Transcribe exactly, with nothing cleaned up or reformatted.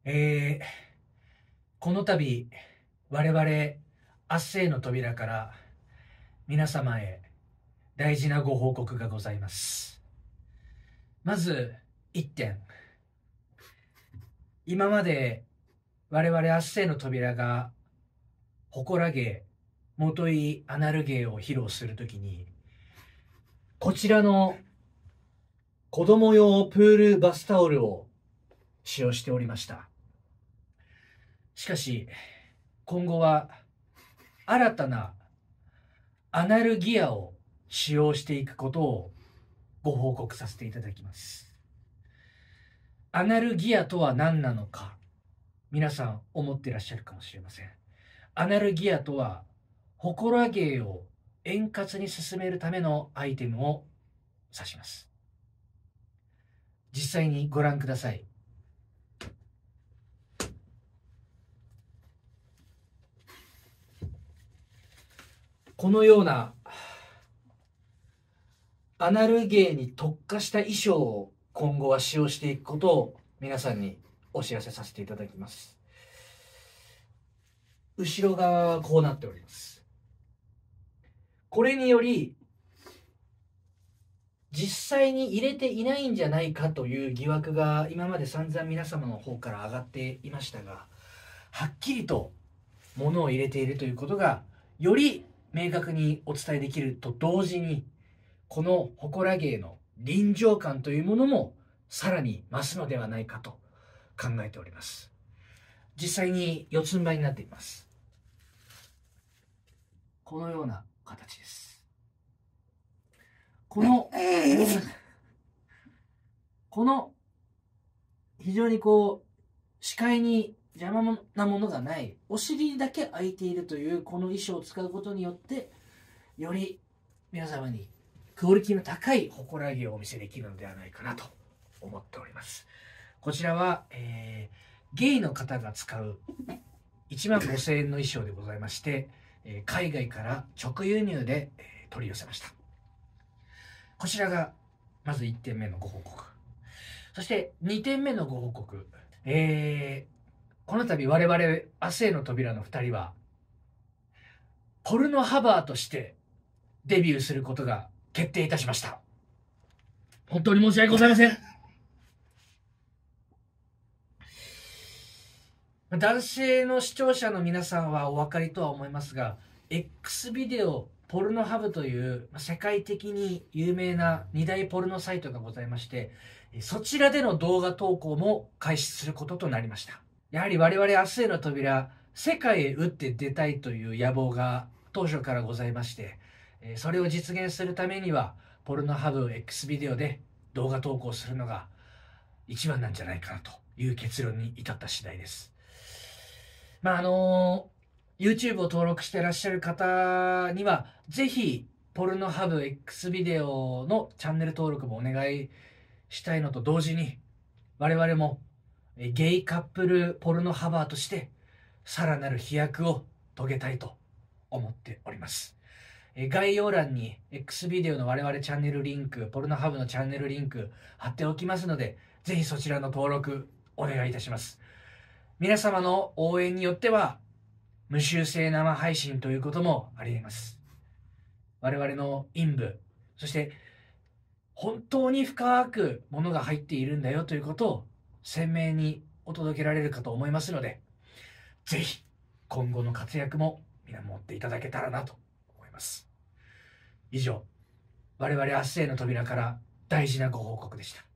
えー、この度、我々、明日への扉から皆様へ大事なご報告がございます。まず、一点。今まで我々明日への扉が、ほこら芸、元井アナル芸を披露するときに、こちらの子供用プールバスタオルを使用しておりました。しかし、今後は新たなアナルギアを使用していくことをご報告させていただきます。アナルギアとは何なのか、皆さん思っていらっしゃるかもしれません。アナルギアとは、ほこら芸を円滑に進めるためのアイテムを指します。実際にご覧ください。このようなアナル芸に特化した衣装を今後は使用していくことを皆さんにお知らせさせていただきます。後ろ側はこうなっております。これにより実際に入れていないんじゃないかという疑惑が今まで散々皆様の方から上がっていましたが、はっきりと物を入れているということがより明確にお伝えできると同時に、このほこら芸の臨場感というものもさらに増すのではないかと考えております。実際に四つん這いになっています。このような形です。このこの非常にこう視界に邪魔なものがない、お尻だけ開いているというこの衣装を使うことによって、より皆様にクオリティの高いほこら芸をお見せできるのではないかなと思っております。こちらは、えー、ゲイの方が使ういちまんごせんえんの衣装でございまして、えー、海外から直輸入で、えー、取り寄せました。こちらがまずいってんめのご報告。そしてにてんめのご報告。えーこの度我々明日への扉のふたりはポルノハバーとしてデビューすることが決定いたしました。本当に申し訳ございません。男性の視聴者の皆さんはお分かりとは思いますが、 X ビデオポルノハブという世界的に有名なに大ポルノサイトがございまして、そちらでの動画投稿も開始することとなりました。やはり我々明日への扉、世界へ打って出たいという野望が当初からございまして、それを実現するためにはポルノハブ X ビデオで動画投稿するのが一番なんじゃないかなという結論に至った次第です。まああの YouTube を登録してらっしゃる方にはぜひポルノハブ X ビデオのチャンネル登録もお願いしたいのと同時に、我々もゲイカップルポルノハバーとしてさらなる飛躍を遂げたいと思っております。概要欄に X ビデオの我々チャンネルリンク、ポルノハブのチャンネルリンク貼っておきますので、ぜひそちらの登録お願いいたします。皆様の応援によっては無修正生配信ということもあり得ます。我々の陰部、そして本当に深くものが入っているんだよということを鮮明にお届けられるかと思いますので、ぜひ今後の活躍も見守っていただけたらなと思います。以上、我々明日への扉から大事なご報告でした。